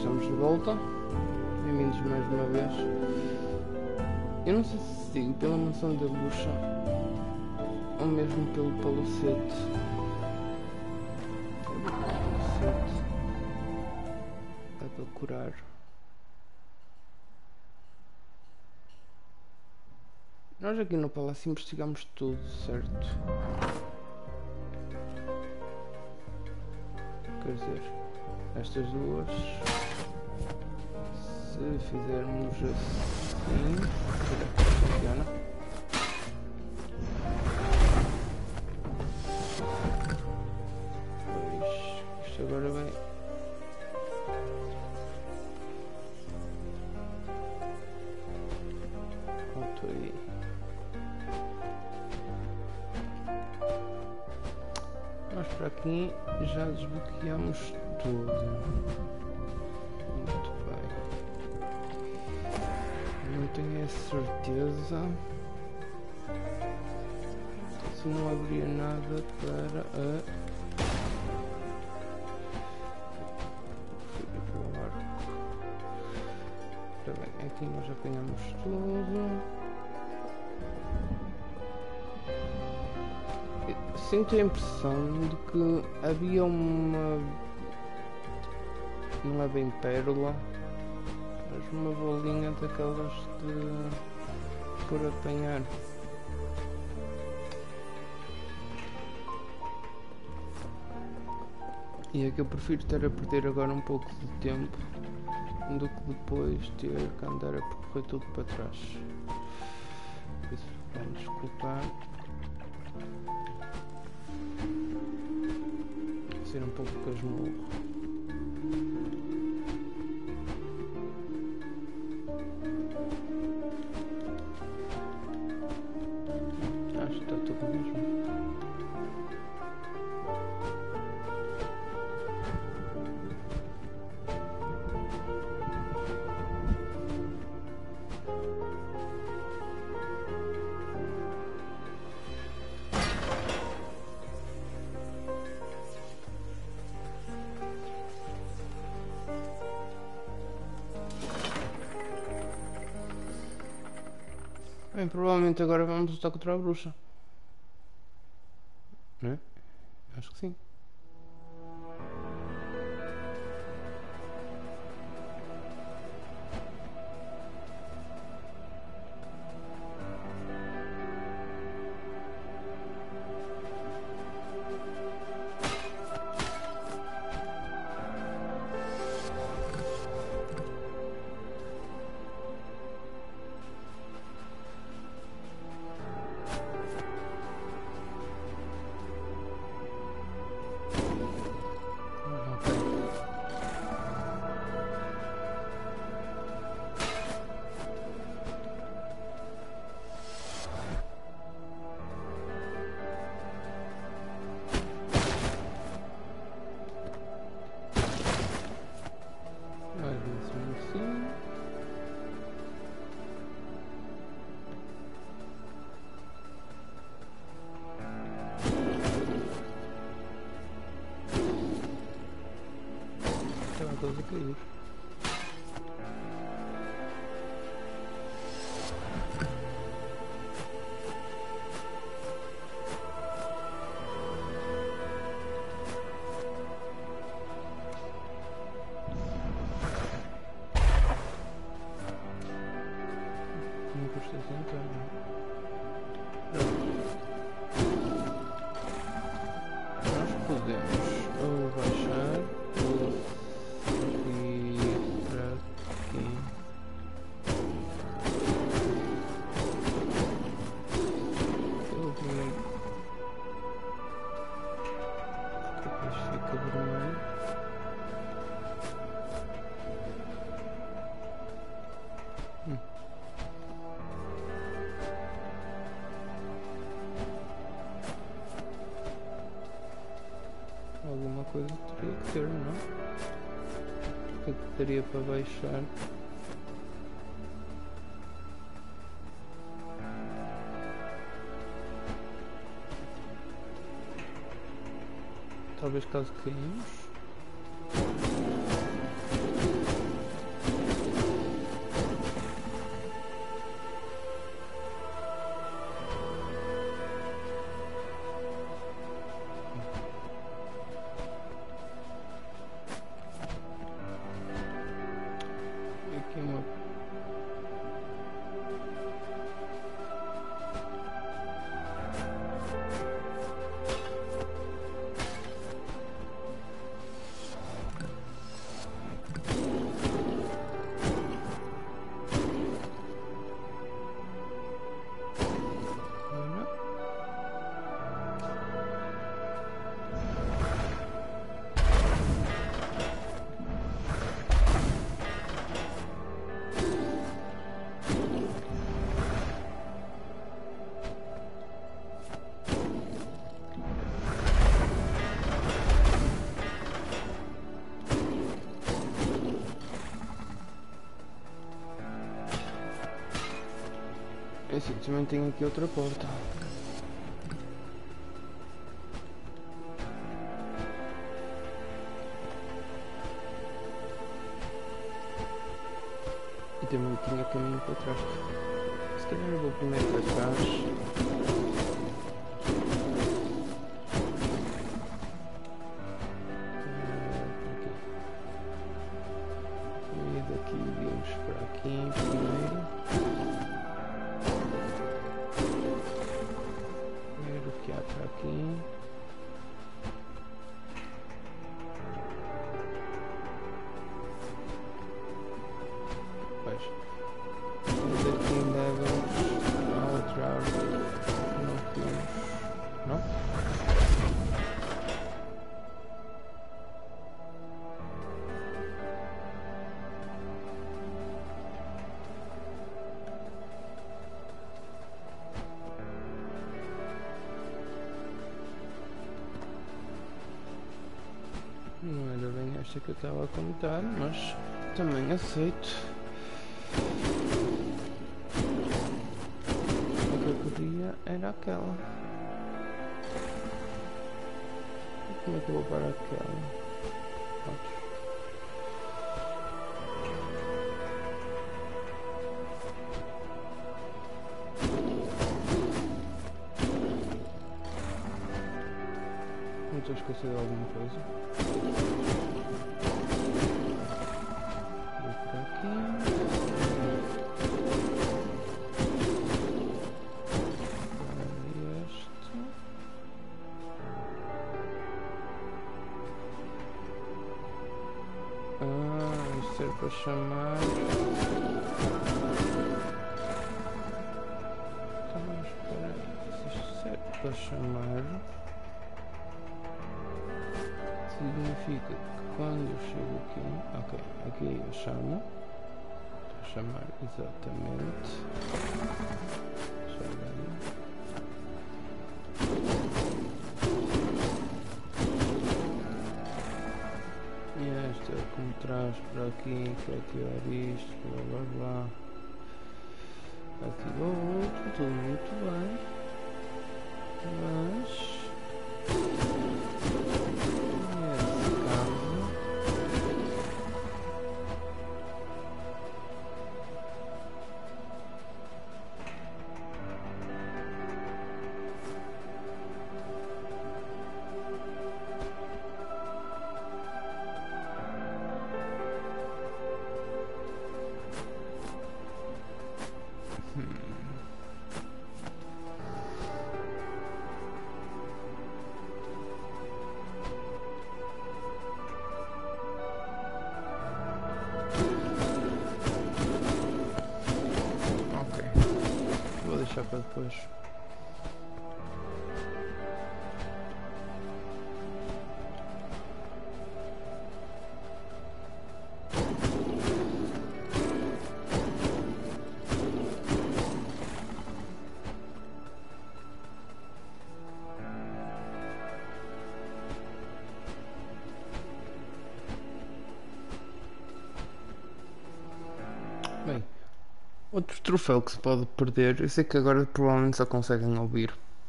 estamos de volta. Bem-vindos mais uma vez. Eu não sei se sigo pela mansão da bruxa ou mesmo pelo palacete. Dá para curar. Nós aqui no palácio investigamos tudo, certo? Quer dizer, estas duas, se fizermos assim, será que funciona? Pois, isto agora vem. Pronto aí. Nós para aqui já desbloqueamos tudo. Muito bem. Não tenho a certeza se não abria nada para a Ora bem, aqui nós apanhamos tudo. Sinto a impressão de que havia uma, não é bem pérola, mas uma bolinha daquelas de por apanhar. E é que eu prefiro estar a perder agora um pouco de tempo do que depois ter que andar a percorrer tudo para trás. Por isso, vamos desculpar. Ser um pouco casmurro. Acho que está tudo mesmo. Bem, provavelmente agora vamos lutar contra a bruxa. Não é? Acho que sim. Todos a cair. Não custa sentar, nós podemos baixar alguma coisa teria que ter, não? O que é que teria para baixar? Talvez caso caímos. Assim, também tenho aqui outra porta. E também tinha caminho para trás. Se calhar eu vou primeiro para trás. E daqui viemos para aqui primeiro. Ver o que há para aqui. Pois. Mas aqui ainda vamos a outra árvore. Não temos. Não? Não era bem esta que eu estava a contar, mas também aceito. O que eu queria era aquela. E como é que eu vou para aquela? Pronto. Não estou a esquecer de alguma coisa. Vou por aqui. Agora este. Isto serve para chamar. Então vamos para. Se isto serve para chamar. Significa que quando eu chego aqui, ok, aqui eu chamo, estou a chamar exatamente, chama aí. E este é o que me traz para aqui, para ativar isto, blá blá blá, ativa o outro, tudo muito bem, mas... Vou deixar para depois. Bem, outro troféu que se pode perder, eu sei que agora provavelmente só conseguem ouvir,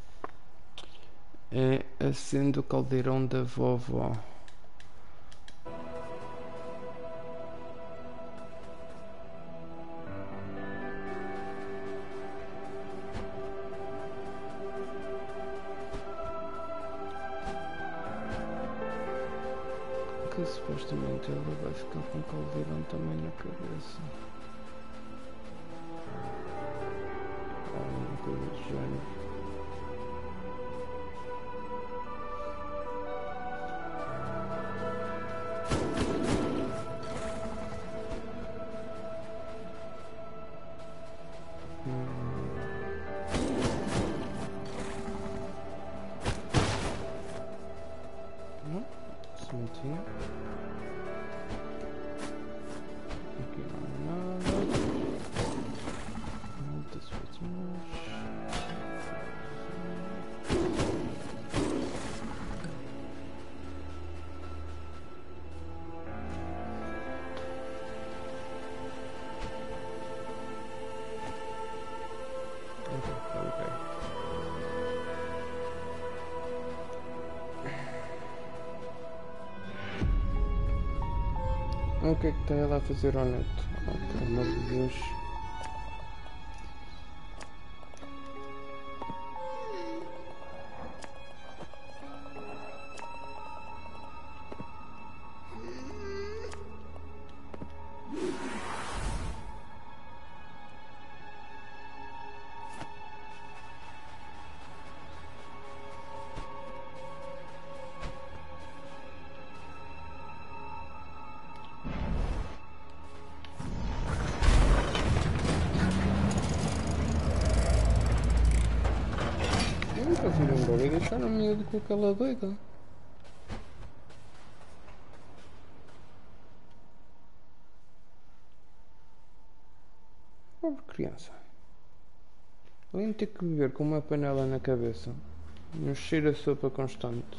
é acende o caldeirão da vovó. Que supostamente ela vai ficar com o caldeirão também na cabeça. Alguma coisa do género. Sementinha. Aqui não há nada. Muitas vezes mais. O que é que está ela a fazer ao neto? Oh, pelo amor de Deus. Eles iram embora e deixaram o miúdo com aquela doida. Pobre criança. Além de ter que viver com uma panela na cabeça, um cheiro a sopa constante.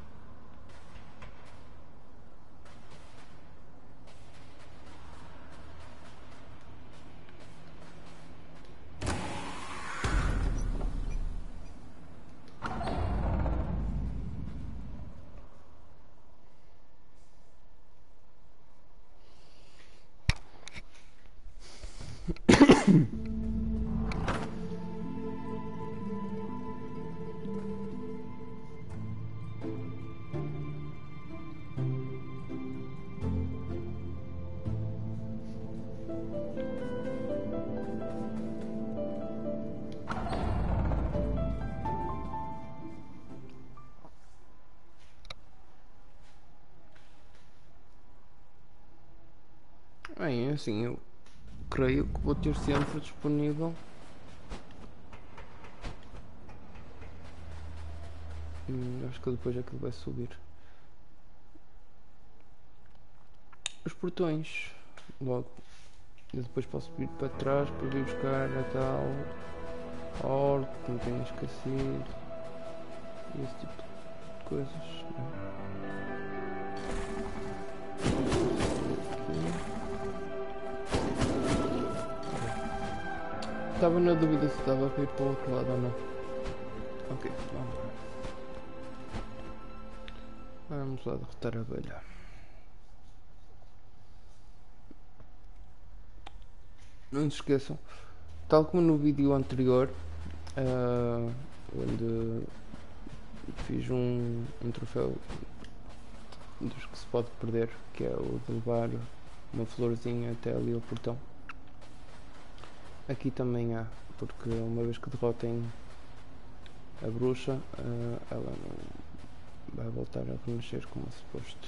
Bem, assim, eu creio que vou ter sempre disponível acho que depois aquilo vai subir os portões logo. Eu depois posso vir para trás para vir buscar a tal orc que não tenho esquecido e esse tipo de coisas, né? Estava na dúvida se estava para ir para o outro lado ou não. Ok, vamos lá derrotar a abelha. Não se esqueçam, tal como no vídeo anterior, onde fiz um troféu dos que se pode perder, que é o de levar uma florzinha até ali ao portão. Aqui também há, porque uma vez que derrotem a bruxa, ela não vai voltar a renascer como é suposto.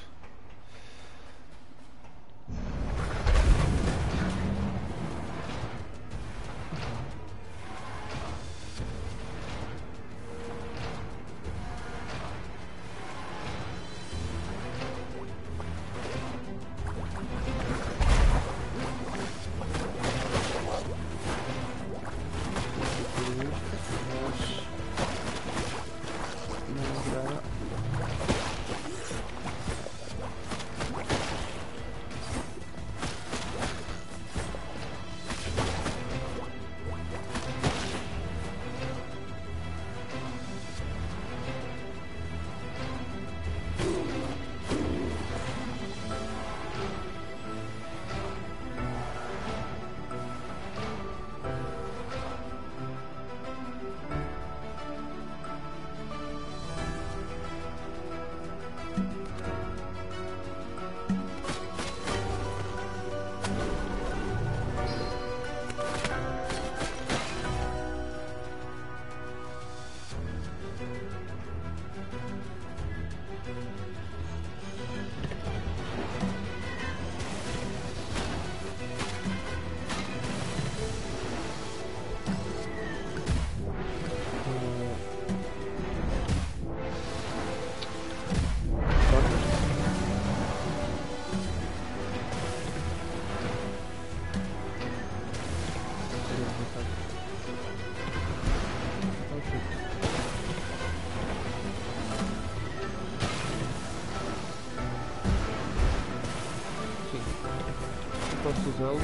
Posso usá-lo?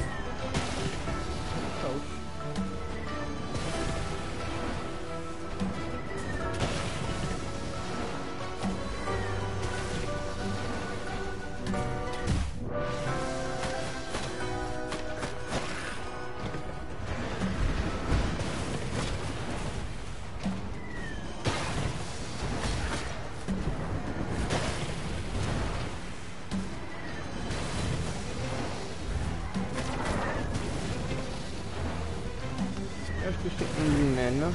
Caos. Isto é um veneno.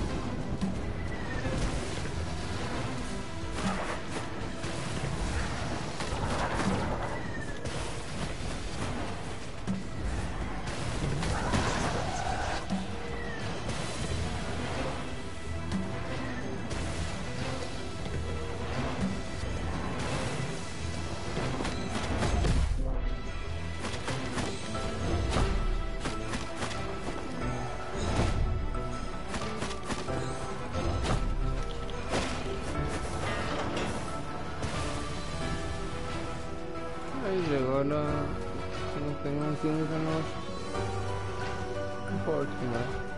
Mas agora se não tem um filme para nós forte, não é?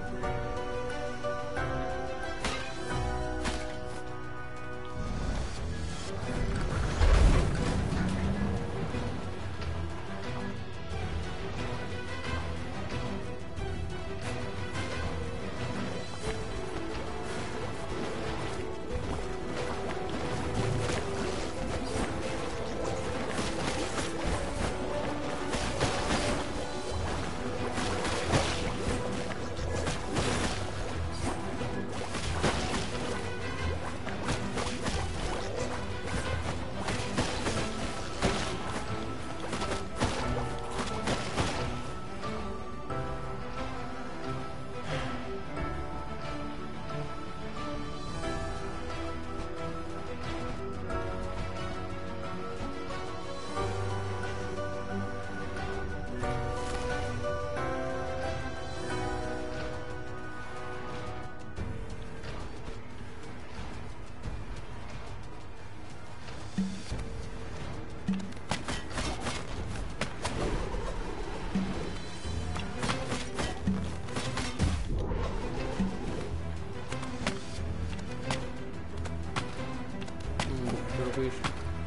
Bicho.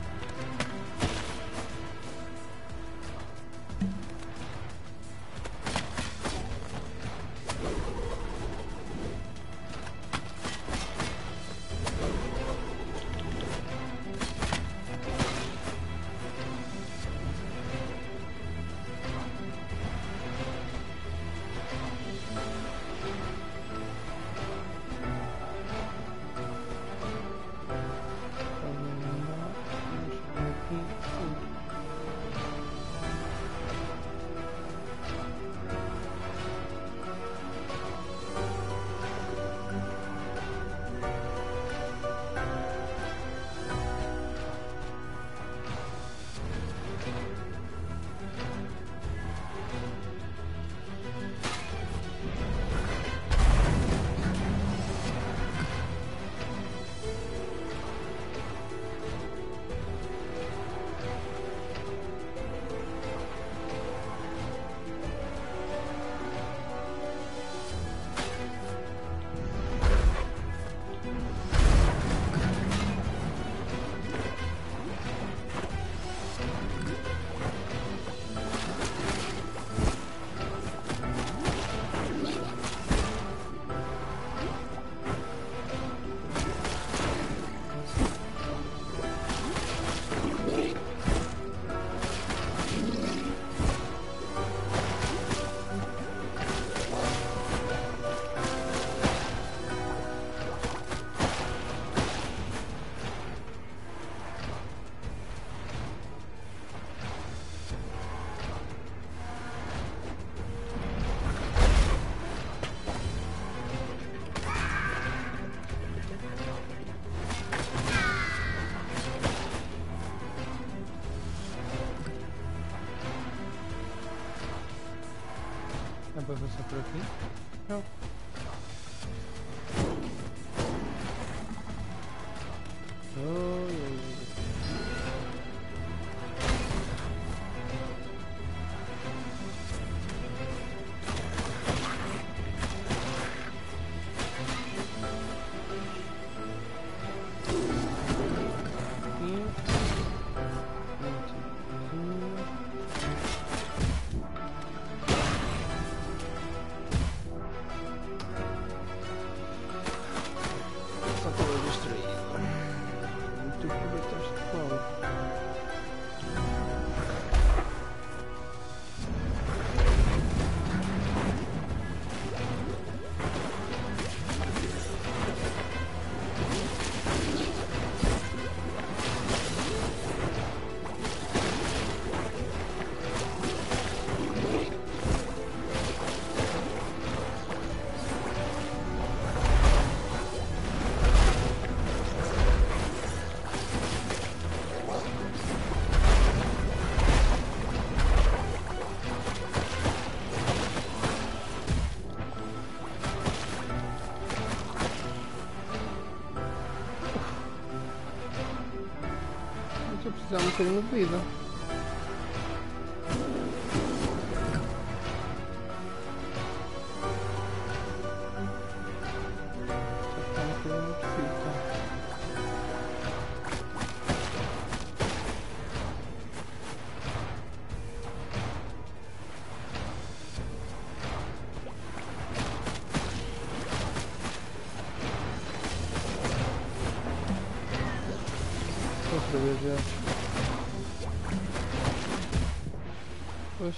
Dá pra passar por aqui? Não. precisar um bocadinho de vida. Outra vez já. Pois.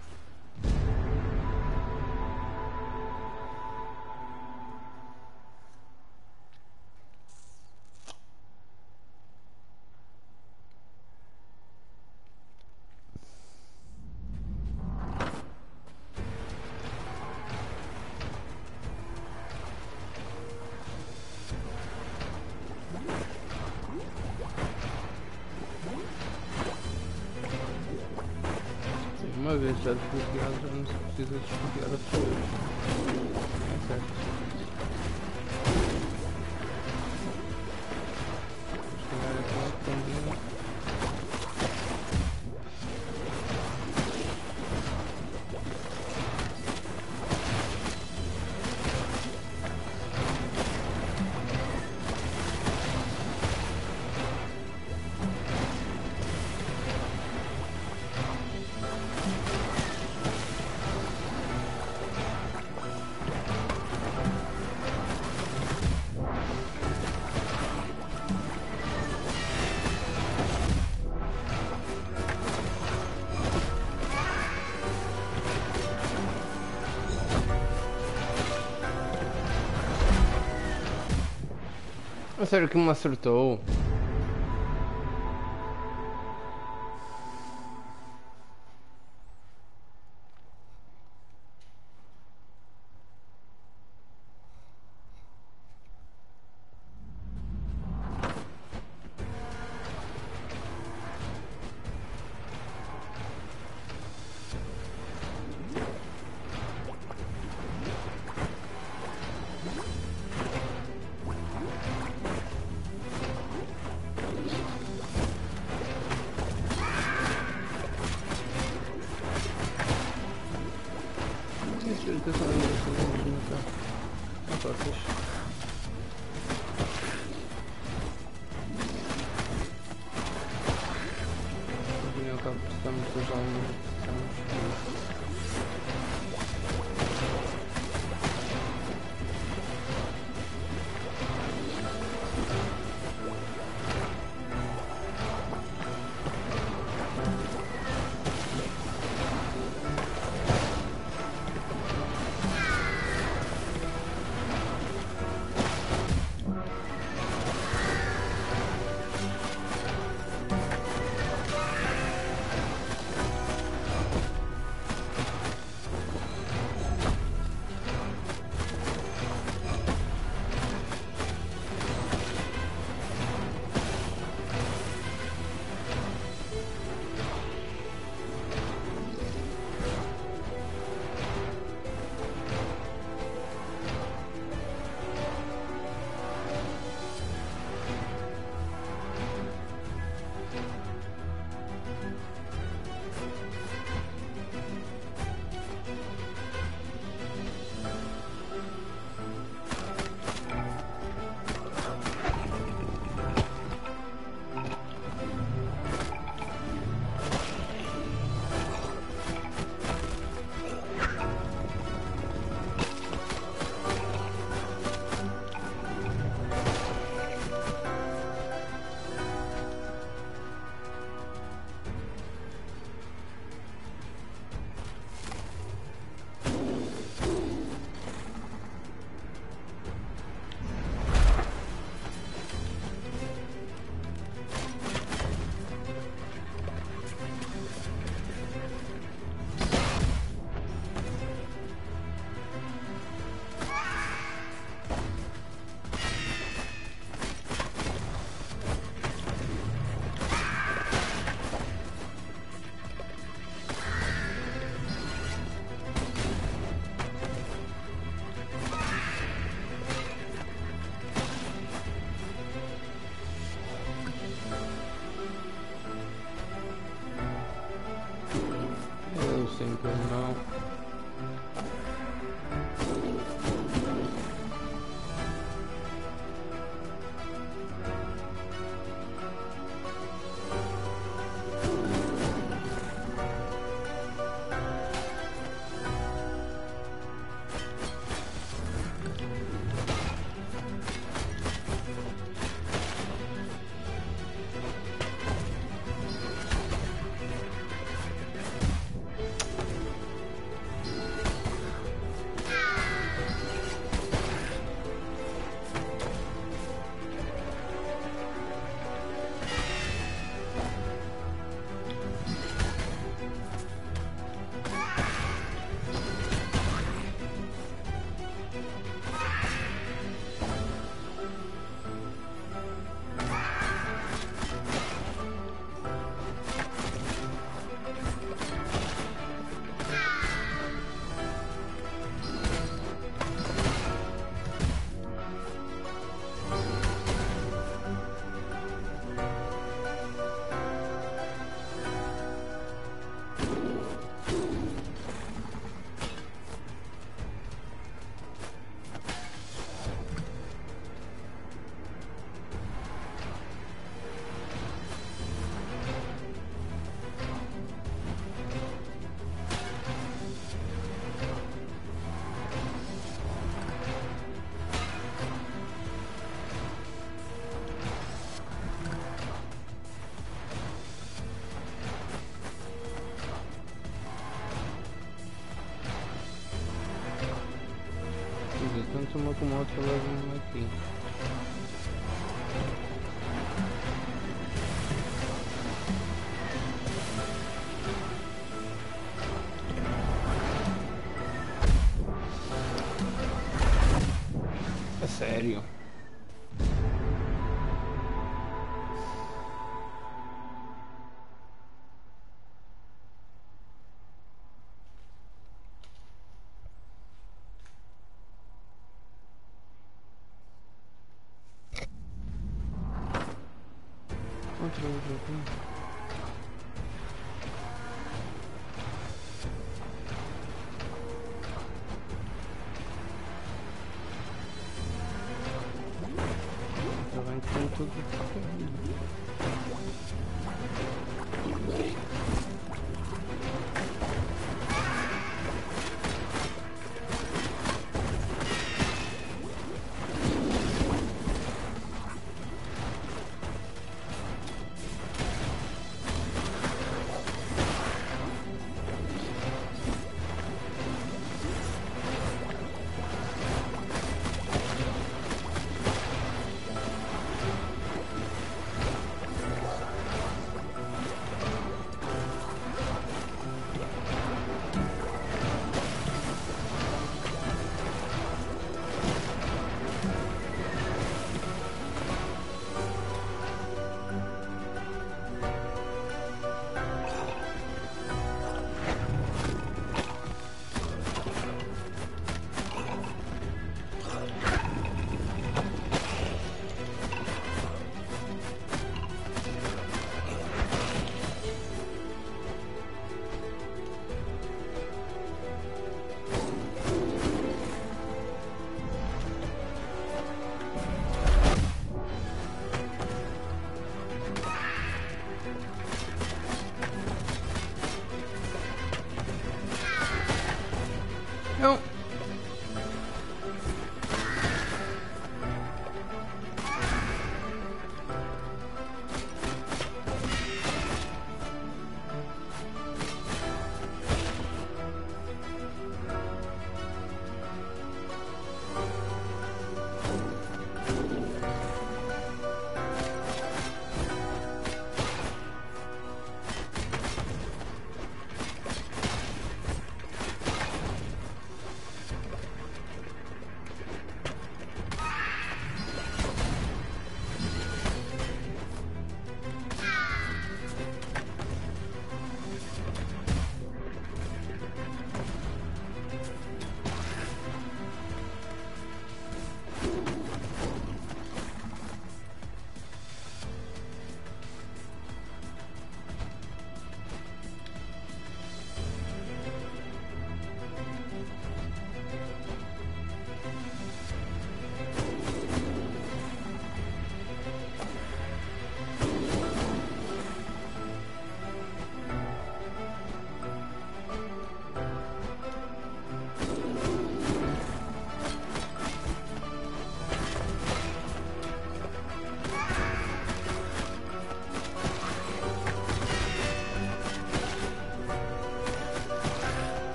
Uma vez já desbloqueado, já não se precisa desbloquear outra vez. É certo. Se calhar é só também. A sério que me acertou? Sem que ele não. Tanto uma como a outra levam aqui. É sério? Outra vez aqui. Está bem que tem tudo aqui. Não.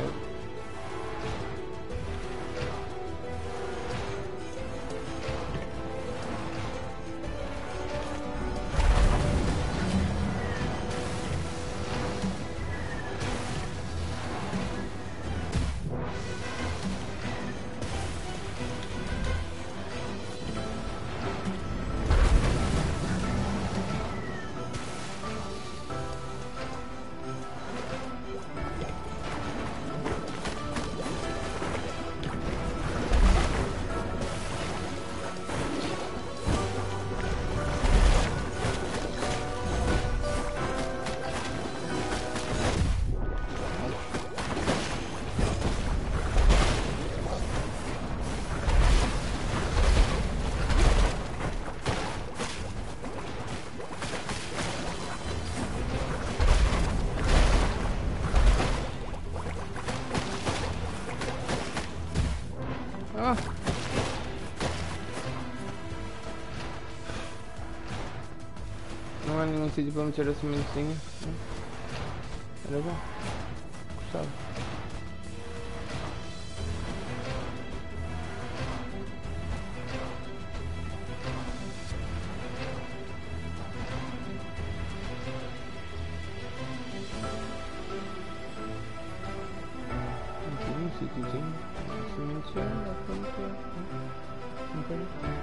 Ah! Não há nenhum sítio para meter a sementezinha. Era bom. Gostava. Aqui um sítiozinho. Sementezinha, dá para meter. Ok.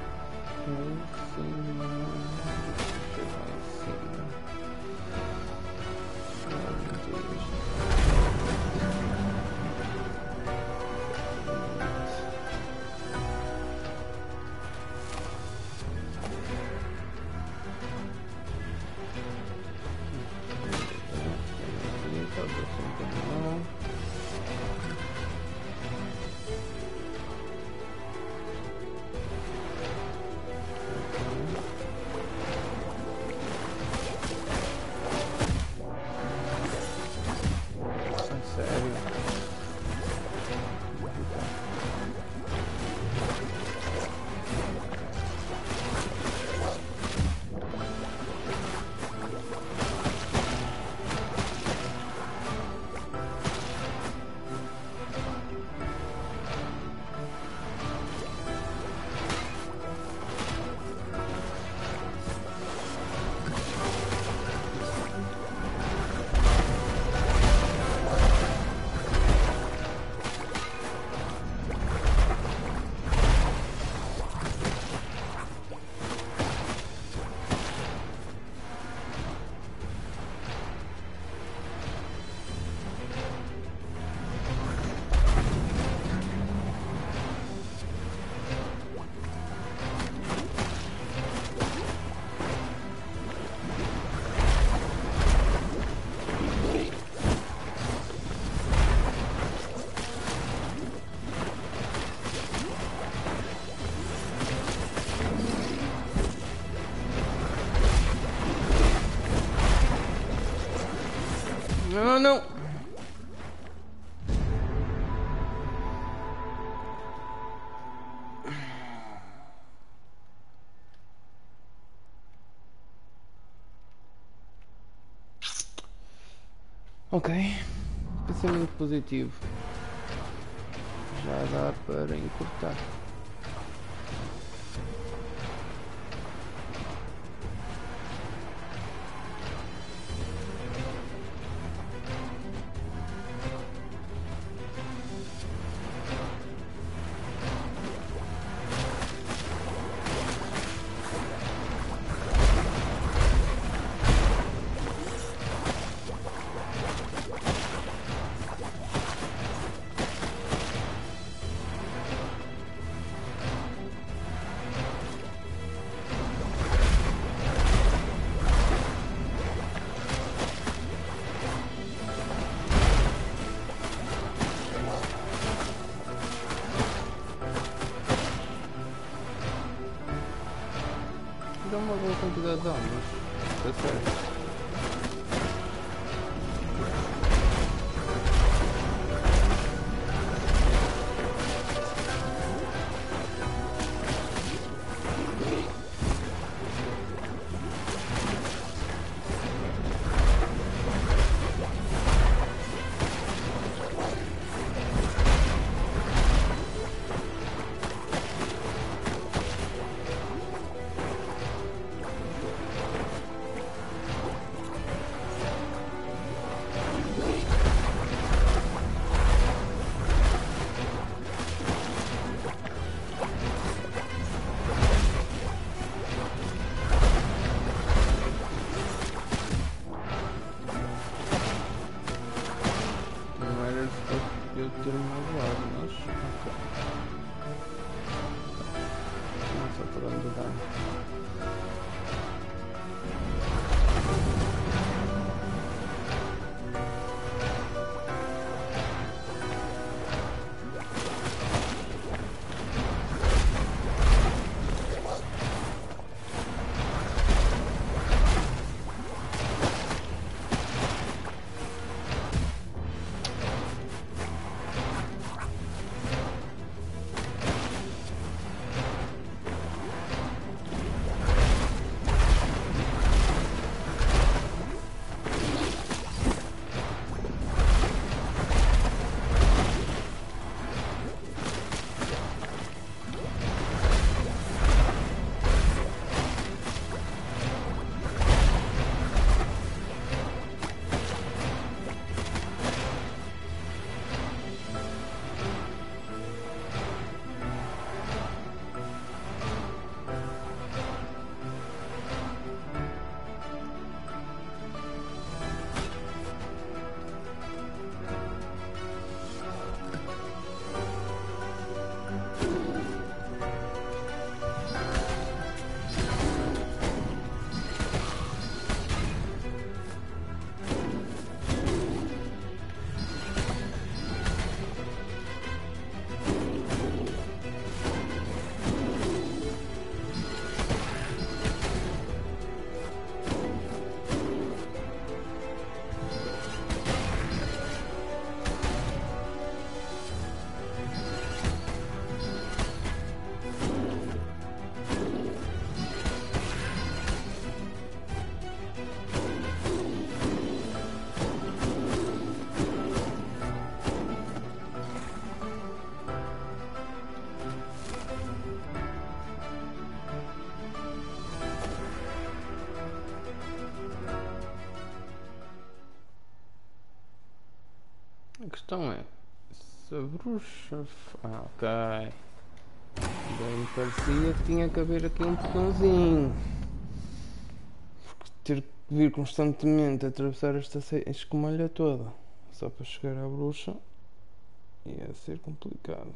Não, não. Ok. Pensamento positivo. Já dá para encurtar. Dá uma boa quantidade de almas. Está certo. eu ter mais lado, mas ok. Não sei por onde dar. A questão é, se a bruxa... Ah, ok. Bem, parecia que tinha que haver aqui um botãozinho. Porque ter que vir constantemente a atravessar esta escumalha toda só para chegar à bruxa ia ser complicado.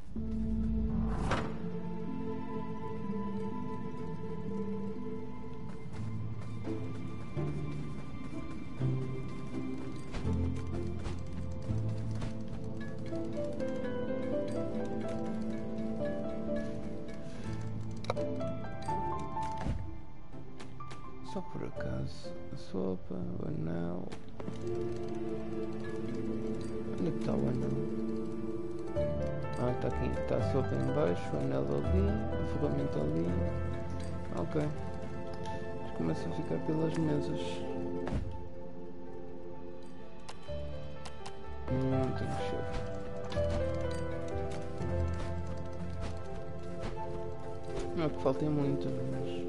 Só por acaso, a sopa, o anel. Onde é que está o anel? Ah, está aqui, está a sopa em baixo, o anel ali, a ferramenta ali. Ok. Começa a ficar pelas mesas. Tenho cheiro. Não é que faltem muitas, mas...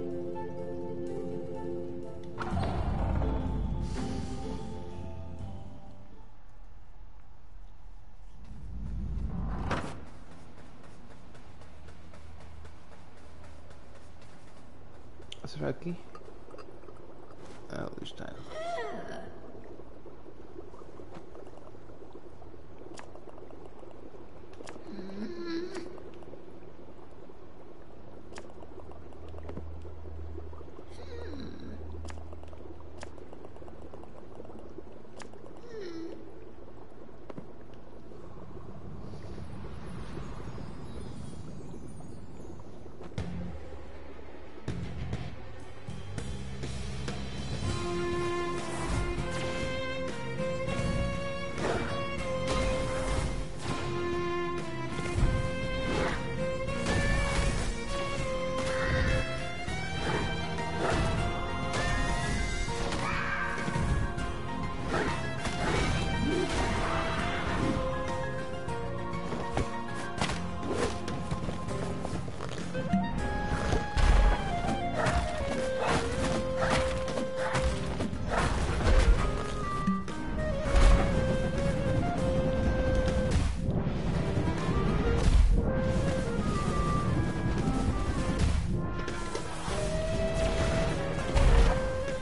Será aqui? Ah, ali está.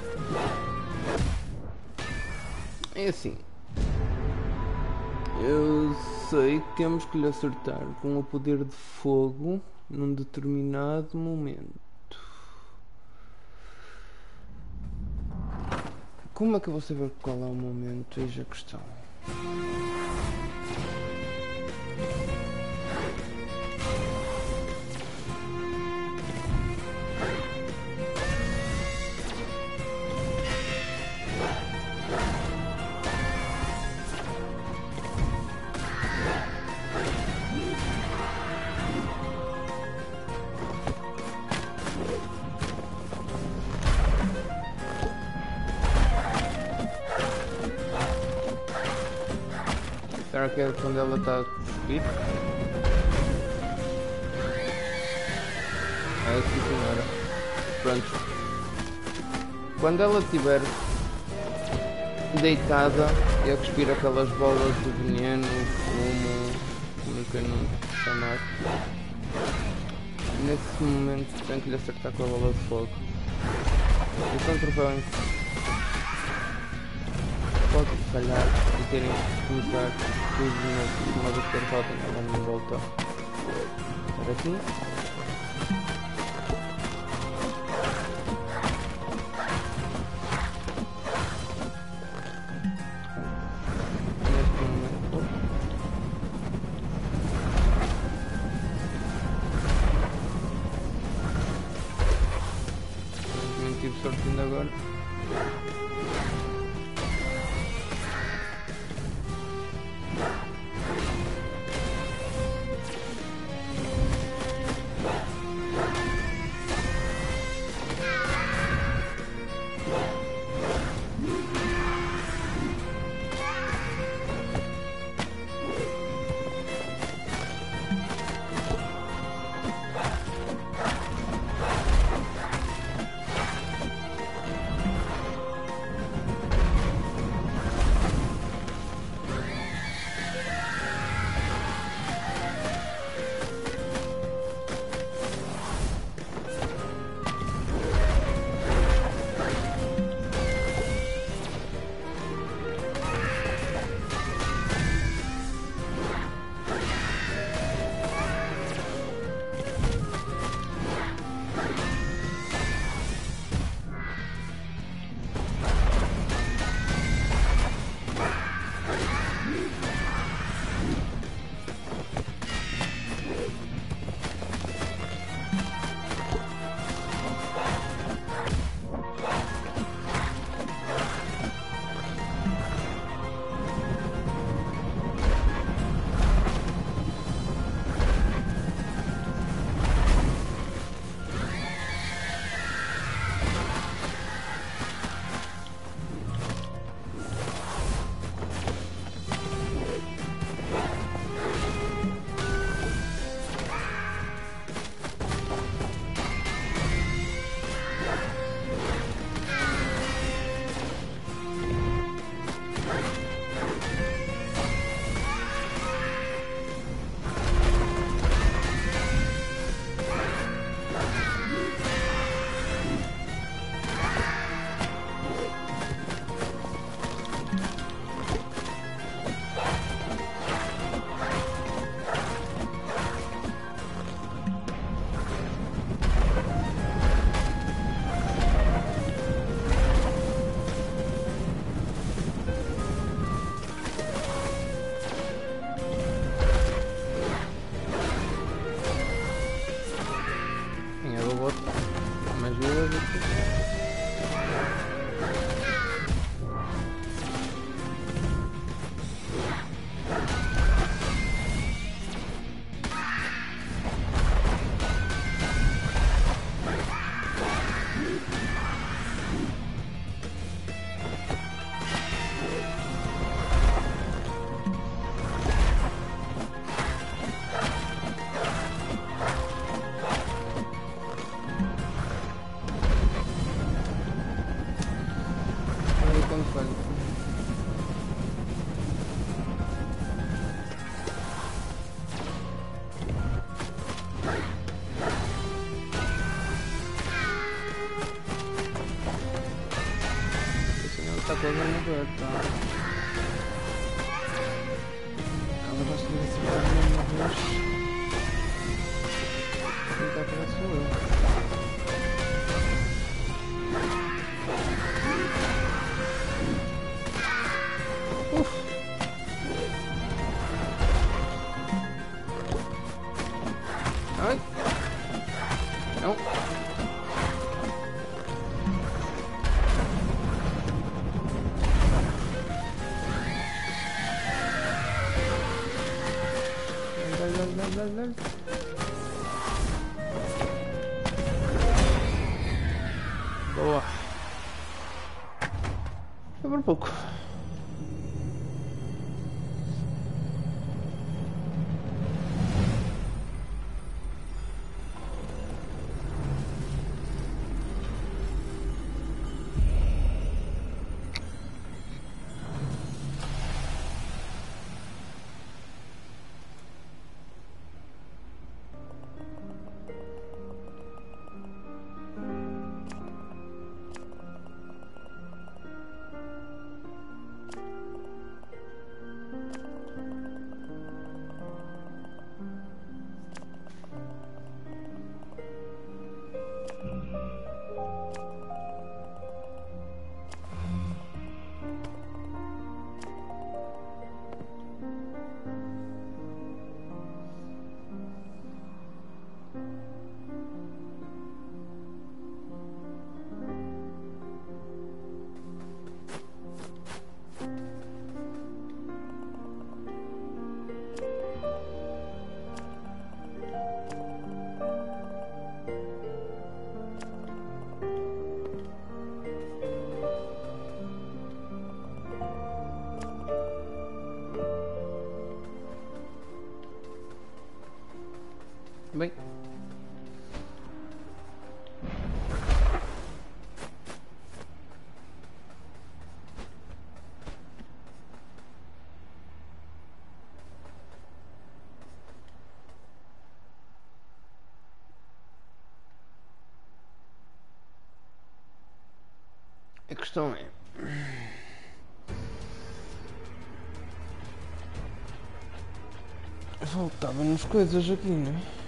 É assim, eu sei que temos que lhe acertar com o poder de fogo num determinado momento. Como é que eu vou saber qual é o momento? Eis a questão. Será que é quando ela está a cuspir? É, sim senhora. Pronto. Quando ela estiver deitada e a cuspir aquelas bolas de veneno, fumo, como que eu não chamar, nesse momento tenho que lhe acertar com a bola de fogo. Enquanto bem, pode falhar e terem que começar tudo de novo, uma vez que a rota ela não volta. Era assim? Neste momento não tive sorte ainda agora. Tá todo mundo morto, tá? conseguir acertar mesmo uma vez. Quem está a pegar sou eu. Ai! Não! Dale. Boa! Foi por pouco. Bem. A questão é... Faltavam-nos coisas aqui, não é?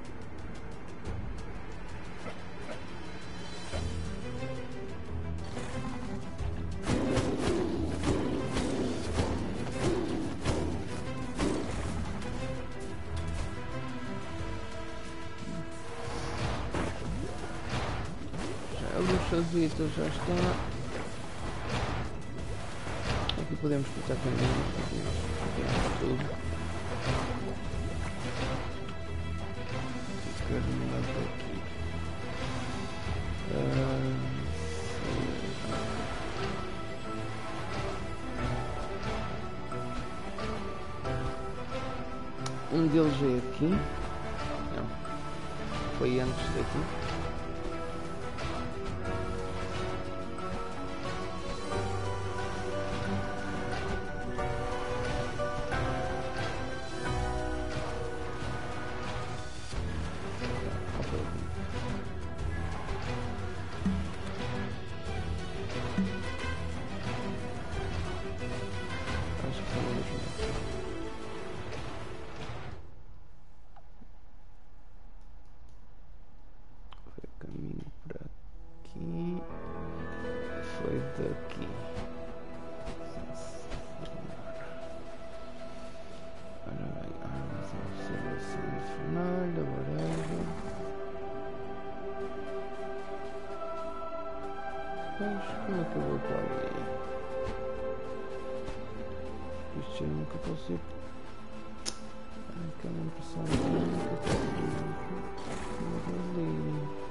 Chazito já está. Aqui podemos cortar caminhos, podemos tudo. Quero mudar para aqui. Um deles é aqui. Não. Foi antes daqui. Daqui. Ora bem, armas de observação de fornalha, whatever. Mas como é que eu vou para ali? Isto eu nunca posso ir. Aquela impressão de que eu posso ir ali.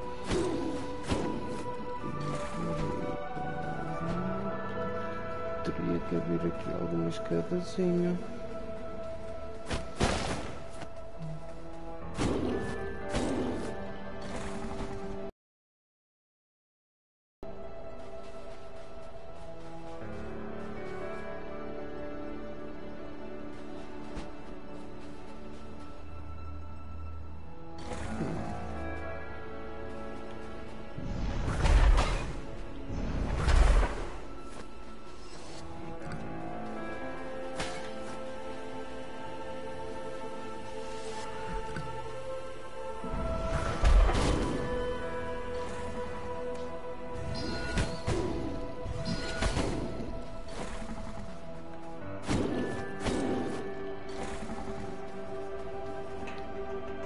Teria que haver aqui alguma escadazinha.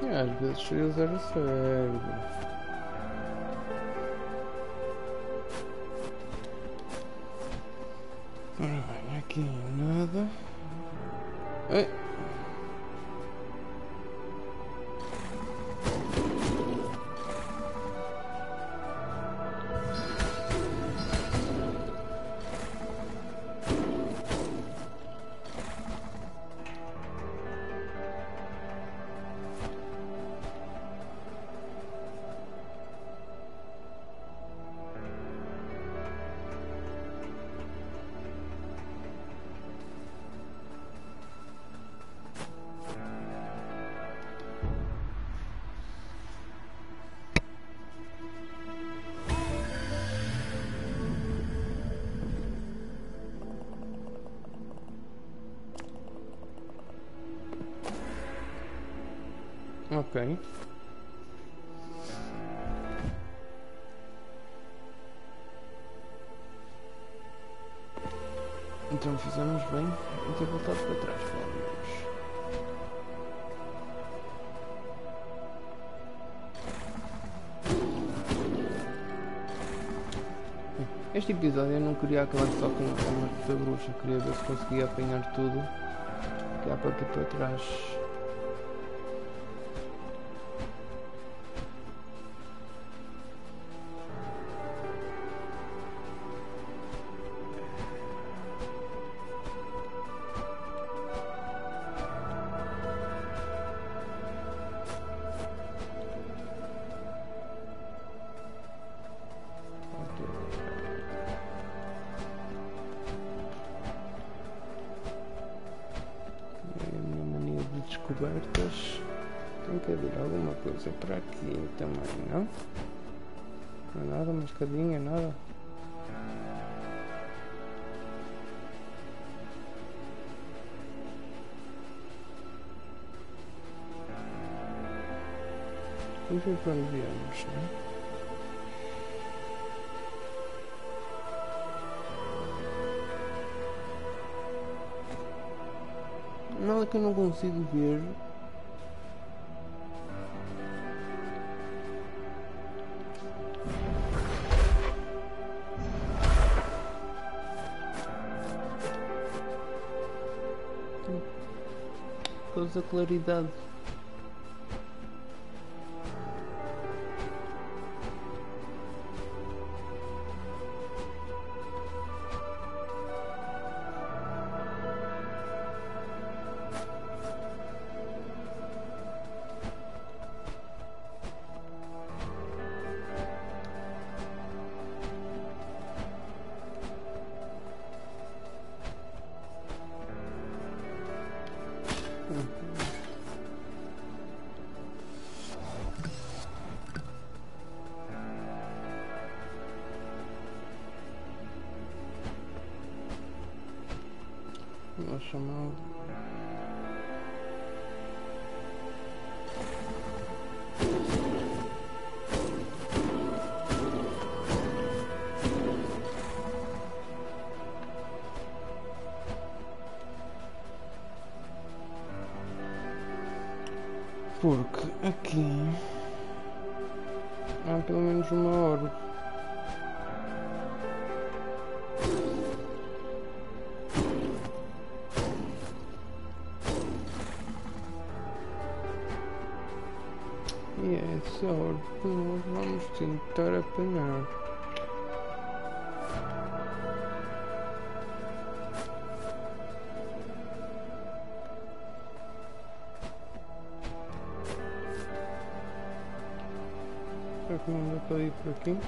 Às vezes seria 0 cérebro. Ora bem, aqui nada. Ei. Ok. Então fizemos bem em ter voltado para trás, pelo menos. Este episódio eu não queria acabar só com a morte da bruxa, queria ver se conseguia apanhar tudo que há para aqui para trás. Descobertas. Tem que haver alguma coisa para aqui também, não? Não é nada, uma escadinha, nada. Vamos ver para onde viemos, não é? Nada que eu não consigo ver. Por causa da claridade. Vou chamar. Porque aqui há pelo menos uma hora. E é essa hora que nós vamos tentar apanhar. Será que não dá para ir por aqui?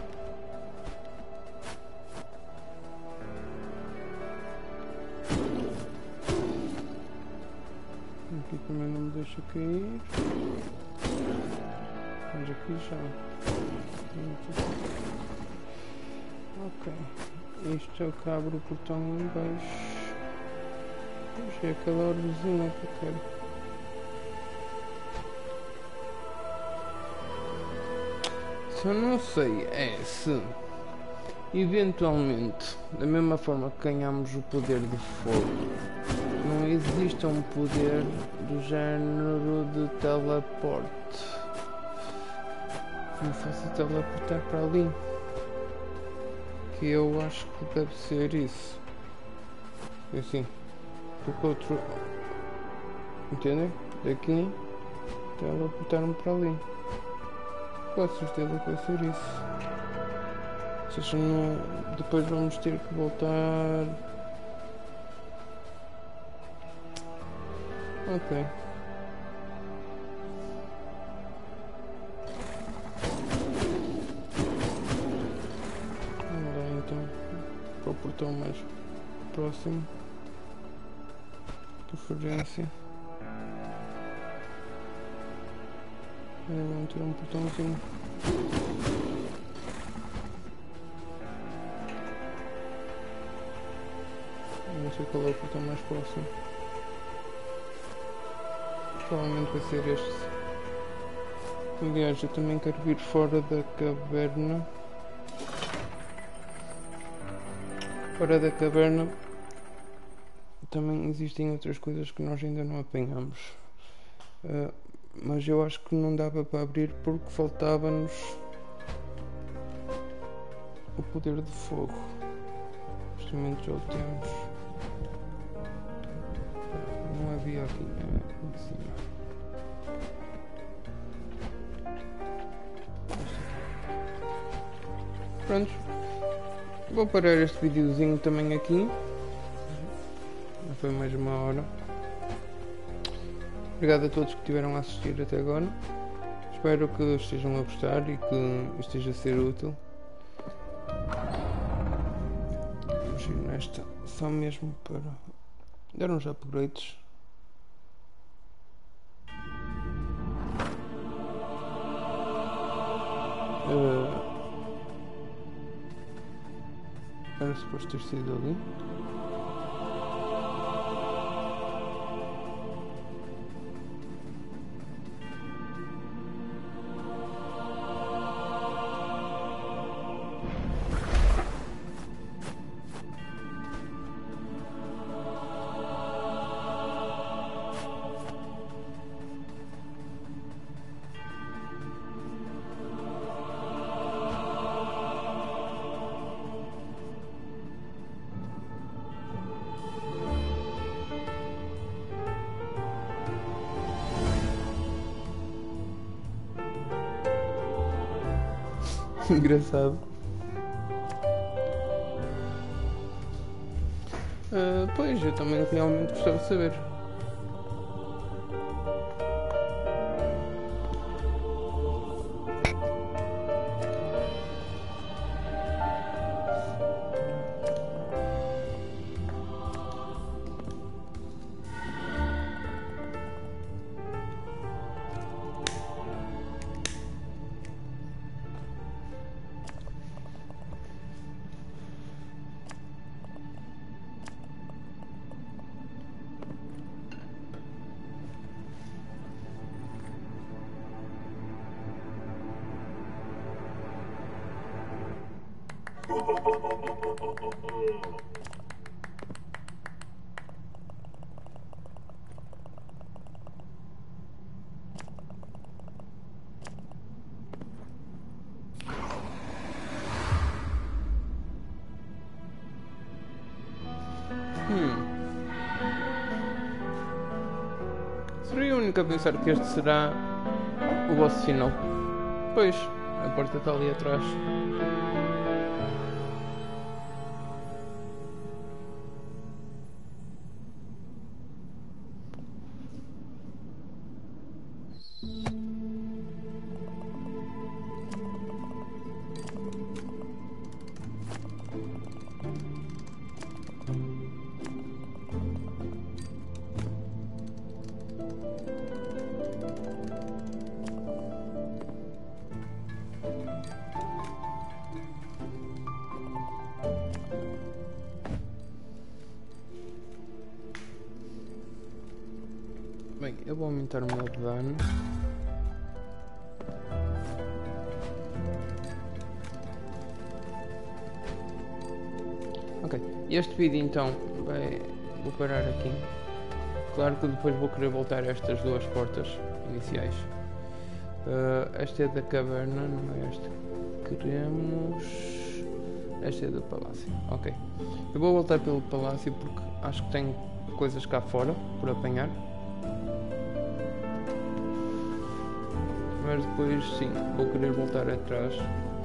Aqui também não me deixa cair. Mas aqui já. Ok. Isto é o que abre o portão em baixo. Pois é aquela orzinha que eu quero. Eu não sei se eventualmente, da mesma forma que ganhamos o poder de fogo, não exista um poder do género de teleporte que me faça teleportar para ali. Que eu acho que deve ser isso. Assim, porque outro, entendem? Daqui teleportar-me para ali. Com certeza que vai ser isso. Ou seja, depois vamos ter que voltar. Ok. Vamos lá então para o portão mais próximo. Preferência. Vamos ter um portãozinho. Não sei qual é o portão mais próximo. Provavelmente vai ser este. Aliás, eu também quero vir fora da caverna. Fora da caverna também existem outras coisas que nós ainda não apanhamos. Mas eu acho que não dava para abrir porque faltava-nos o poder de fogo. Neste momento já o temos. Não havia aqui em cima. Pronto. Vou parar este videozinho também aqui. Já foi mais uma hora. Obrigado a todos que estiveram a assistir até agora. Espero que estejam a gostar e que esteja a ser útil. Vamos ir nesta só mesmo para dar uns upgrades. Era suposto ter sido ali. Engraçado. Pois, eu também realmente gostava de saber. Seria o único a pensar que este será o boss final. Pois, a porta está ali atrás. Bem, eu vou aumentar o meu dano. Ok, este vídeo então vou parar aqui. Claro que depois vou querer voltar a estas duas portas iniciais. Esta é da caverna, não é esta que queremos. Esta é do palácio. Ok. Eu vou voltar pelo palácio porque acho que tenho coisas cá fora por apanhar. Mas depois sim, vou querer voltar atrás.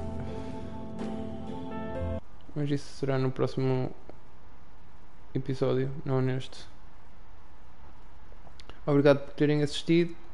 Mas isso será no próximo episódio, não neste. Obrigado por terem assistido.